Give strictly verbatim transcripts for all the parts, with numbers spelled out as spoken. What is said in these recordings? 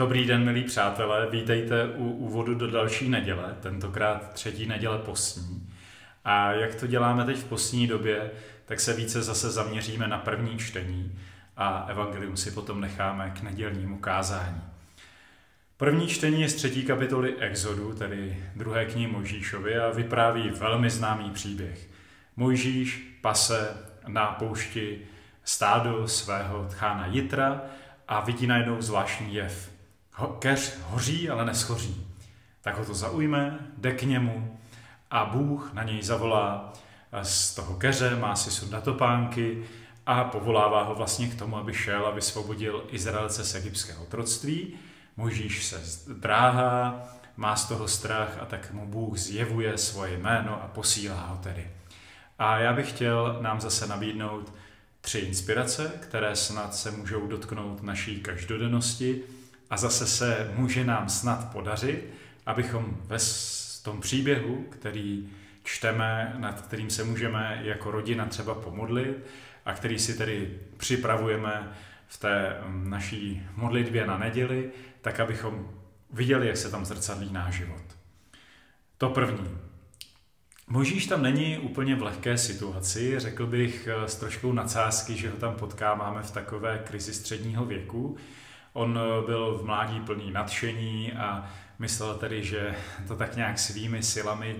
Dobrý den, milí přátelé, vítejte u úvodu do další neděle, tentokrát třetí neděle postní. A jak to děláme teď v postní době, tak se více zase zaměříme na první čtení a evangelium si potom necháme k nedělnímu kázání. První čtení je z třetí kapitoly Exodu, tedy druhé knihy Mojžíšovy, a vypráví velmi známý příběh. Mojžíš pase na poušti stádo svého tchána Jitra a vidí najednou zvláštní jev. Keř hoří, ale neschoří. Tak ho to zaujme, jde k němu a Bůh na něj zavolá z toho keře, má si sundat topánky a povolává ho vlastně k tomu, aby šel a vysvobodil Izraelce z egyptského otroctví. Mojžíš se zdráhá, má z toho strach a tak mu Bůh zjevuje svoje jméno a posílá ho tedy. A já bych chtěl nám zase nabídnout tři inspirace, které snad se můžou dotknout naší každodennosti a zase se může nám snad podařit, abychom ve tom příběhu, který čteme, nad kterým se můžeme jako rodina třeba pomodlit a který si tedy připravujeme v té naší modlitbě na neděli, tak abychom viděli, jak se tam zrcadlí náš život. To první. Mojžíš tam není úplně v lehké situaci, řekl bych s troškou nadsázky, že ho tam potkáváme v takové krizi středního věku. On byl v mládí plný nadšení a myslel tedy, že to tak nějak svými silami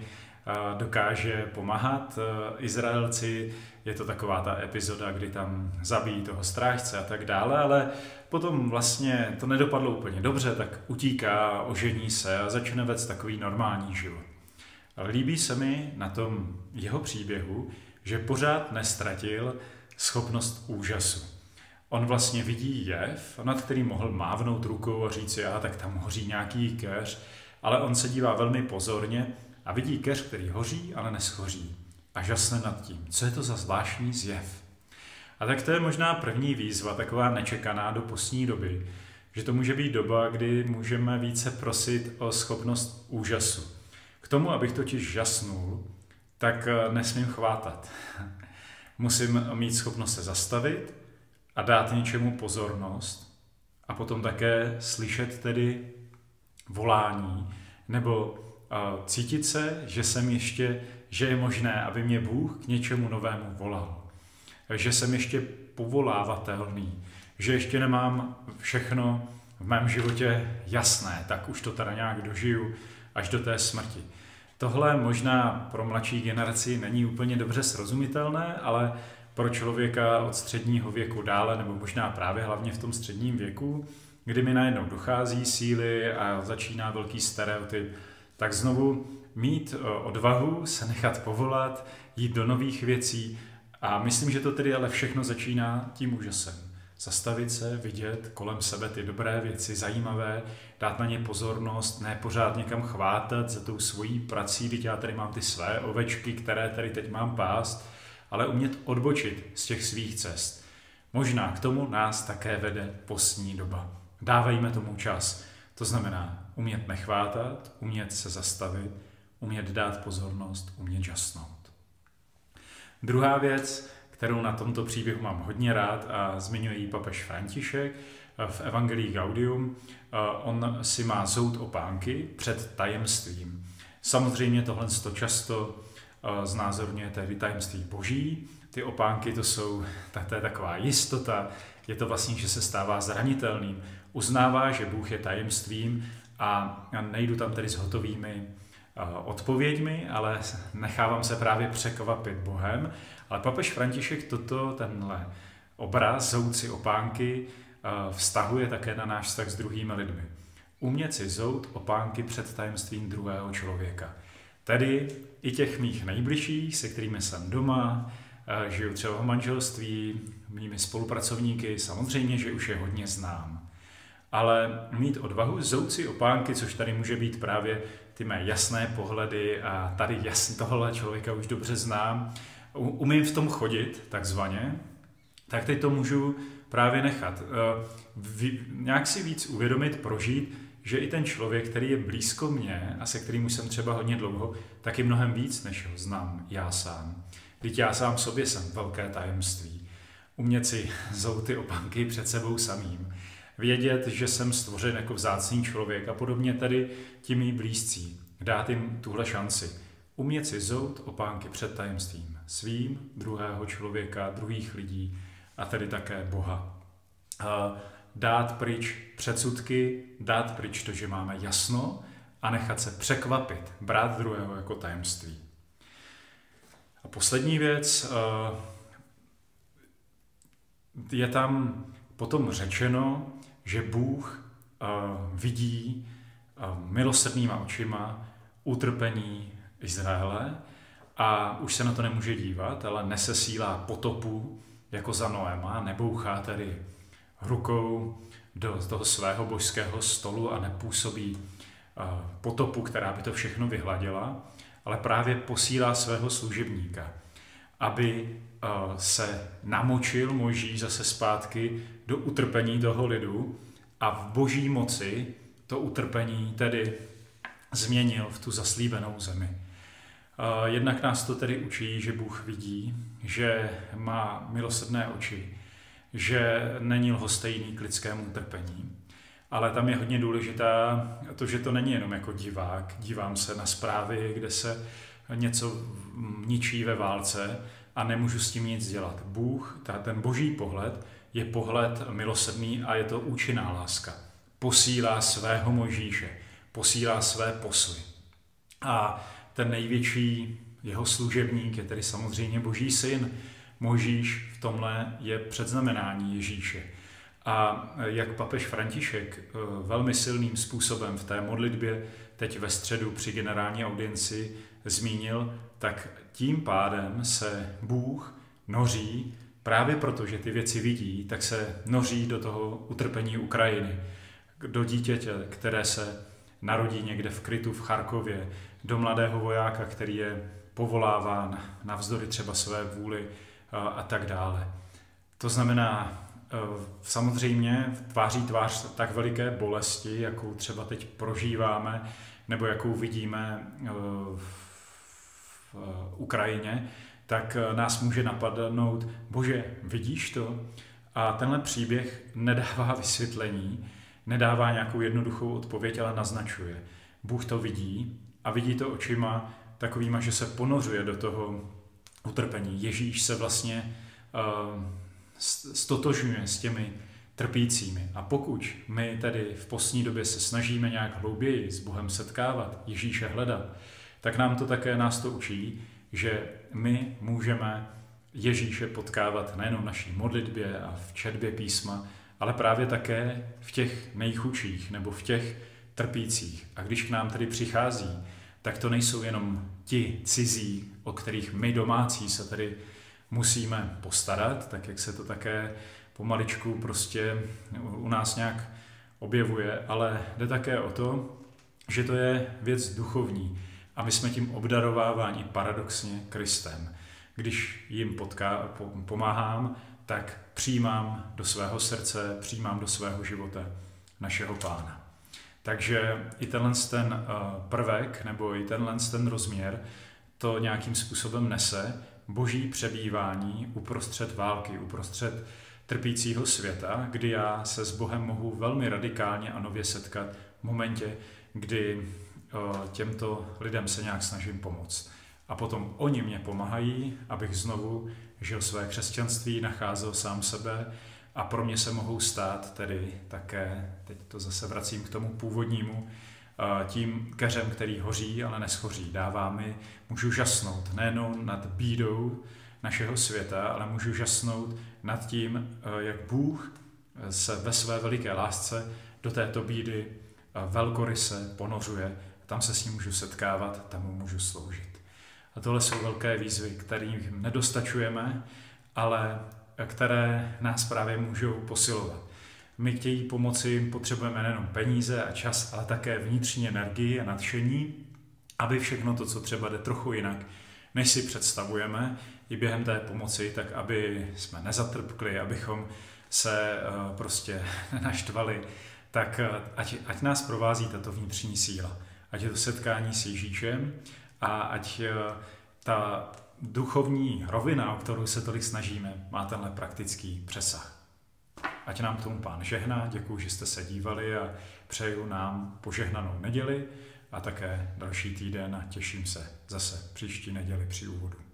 dokáže pomáhat Izraelci. Je to taková ta epizoda, kdy tam zabíjí toho strážce a tak dále, ale potom vlastně to nedopadlo úplně dobře, tak utíká, ožení se a začne vést takový normální život. Ale líbí se mi na tom jeho příběhu, že pořád nestratil schopnost úžasu. On vlastně vidí jev, nad kterým mohl mávnout rukou a říct si, aha, tak tam hoří nějaký keř, ale on se dívá velmi pozorně a vidí keř, který hoří, ale neschoří. A žasne nad tím, co je to za zvláštní zjev. A tak to je možná první výzva, taková nečekaná do postní doby, že to může být doba, kdy můžeme více prosit o schopnost úžasu. K tomu, abych totiž žasnul, tak nesmím chvátat. Musím mít schopnost se zastavit a dát něčemu pozornost a potom také slyšet tedy volání nebo uh, cítit se, že jsem ještě, že je možné, aby mě Bůh k něčemu novému volal. Že jsem ještě povolávatelný, že ještě nemám všechno v mém životě jasné, tak už to teda nějak dožiju až do té smrti. Tohle možná pro mladší generaci není úplně dobře srozumitelné, ale pro člověka od středního věku dále, nebo možná právě hlavně v tom středním věku, kdy mi najednou dochází síly a začíná velký stereotyp, tak znovu mít odvahu, se nechat povolat, jít do nových věcí a myslím, že to tedy ale všechno začíná tím úžasem. Zastavit se, vidět kolem sebe ty dobré věci, zajímavé, dát na ně pozornost, ne pořád někam chvátat za tou svojí prací, když já tady mám ty své ovečky, které tady teď mám pást, ale umět odbočit z těch svých cest. Možná k tomu nás také vede postní doba. Dávejme tomu čas. To znamená umět nechvátat, umět se zastavit, umět dát pozornost, umět žasnout. Druhá věc, kterou na tomto příběhu mám hodně rád a zmiňuje ji papež František v Evangelii Gaudium, on si má zout opánky před tajemstvím. Samozřejmě tohle to často znázorňuje tedy tajemství boží. Ty opánky to jsou, to je taková jistota, je to vlastně, že se stává zranitelným. Uznává, že Bůh je tajemstvím a nejdu tam tedy s hotovými odpověďmi, ale nechávám se právě překvapit Bohem. Ale papež František toto, tenhle obraz, zout si opánky, vztahuje také na náš vztah s druhými lidmi. Umět si zout opánky před tajemstvím druhého člověka. Tedy i těch mých nejbližších, se kterými jsem doma, žiju třeba v manželství, mými spolupracovníky, samozřejmě, že už je hodně znám. Ale mít odvahu zout si opánky, což tady může být právě ty mé jasné pohledy a tady jasně tohle člověka už dobře znám, umím v tom chodit, takzvaně, tak teď to můžu právě nechat. Nějak si víc uvědomit, prožít, že i ten člověk, který je blízko mně a se kterým už jsem třeba hodně dlouho, tak je mnohem víc, než ho znám já sám. Vždyť já sám sobě jsem velké tajemství. Umět si zout ty opánky před sebou samým. vědět, že jsem stvořen jako vzácný člověk a podobně tedy ti mý blízcí. Dát jim tuhle šanci. Umět si zout opánky před tajemstvím svým, druhého člověka, druhých lidí a tedy také Boha. Dát pryč předsudky, dát pryč to, že máme jasno a nechat se překvapit, brát druhého jako tajemství. A poslední věc, je tam potom řečeno, že Bůh vidí milosrdnýma očima utrpení Izraele a už se na to nemůže dívat, ale nesesílá potopu jako za Noema, nebouchá tedy rukou do toho svého božského stolu a nepůsobí potopu, která by to všechno vyhladila, ale právě posílá svého služebníka, aby se namočil Mojžíš zase zpátky do utrpení toho lidu a v boží moci to utrpení tedy změnil v tu zaslíbenou zemi. Jednak nás to tedy učí, že Bůh vidí, že má milosrdné oči, že není lhostejný k lidskému utrpení. Ale tam je hodně důležitá to, že to není jenom jako divák. Dívám se na zprávy, kde se něco ničí ve válce a nemůžu s tím nic dělat. Bůh, ten boží pohled, je pohled milosrdný a je to účinná láska. Posílá svého Mojžíše, posílá své posly. A ten největší jeho služebník je tedy samozřejmě boží syn. Mojžíš v tomhle je předznamenání Ježíše. A jak papež František velmi silným způsobem v té modlitbě teď ve středu při generální audienci zmínil, tak tím pádem se Bůh noří, právě proto, že ty věci vidí, tak se noří do toho utrpení Ukrajiny, do dítěte, které se narodí někde v Krytu v Charkově, do mladého vojáka, který je povoláván navzdory třeba své vůli a tak dále. To znamená, samozřejmě tváří tvář tak veliké bolesti, jakou třeba teď prožíváme, nebo jakou vidíme v Ukrajině, tak nás může napadnout, bože, vidíš to? A tenhle příběh nedává vysvětlení, nedává nějakou jednoduchou odpověď, ale naznačuje. Bůh to vidí a vidí to očima takovýma, že se ponořuje do toho utrpení. Ježíš se vlastně uh, stotožňuje s těmi trpícími. A pokud my tedy v postní době se snažíme nějak hlouběji s Bohem setkávat, Ježíše hledat, tak nám to také nás to učí, že my můžeme Ježíše potkávat nejenom v naší modlitbě a v četbě písma, ale právě také v těch nejchudších nebo v těch trpících. A když k nám tedy přichází, tak to nejsou jenom ti cizí, o kterých my domácí se tedy musíme postarat, tak jak se to také pomaličku prostě u nás nějak objevuje, ale jde také o to, že to je věc duchovní a my jsme tím obdarováváni paradoxně Kristem. Když jim potká, pomáhám, tak přijímám do svého srdce, přijímám do svého života našeho Pána. Takže i tenhle ten prvek nebo i tenhle ten rozměr to nějakým způsobem nese boží přebývání uprostřed války, uprostřed trpícího světa, kdy já se s Bohem mohu velmi radikálně a nově setkat v momentě, kdy těmto lidem se nějak snažím pomoct. A potom oni mě pomáhají, abych znovu žil své křesťanství, nacházel sám sebe a pro mě se mohou stát tedy také, teď to zase vracím k tomu původnímu, tím keřem, který hoří, ale neschoří. Dává mi, můžu žasnout nejenom nad bídou našeho světa, ale můžu žasnout nad tím, jak Bůh se ve své veliké lásce do této bídy velkoryse ponořuje. Tam se s ním můžu setkávat, tam mu můžu sloužit. A tohle jsou velké výzvy, kterým nedostačujeme, ale které nás právě můžou posilovat. My chtějí pomoci, potřebujeme nejenom peníze a čas, ale také vnitřní energii a nadšení, aby všechno to, co třeba jde trochu jinak, než si představujeme, i během té pomoci, tak aby jsme nezatrpkli, abychom se uh, prostě naštvali, tak uh, ať, ať nás provází tato vnitřní síla. Ať je to setkání s Ježíšem a ať uh, ta duchovní rovina, o kterou se tolik snažíme, má tenhle praktický přesah. ať nám k tomu Pán žehná. Děkuji, že jste se dívali a přeju nám požehnanou neděli a také další týden a těším se zase příští neděli při úvodu.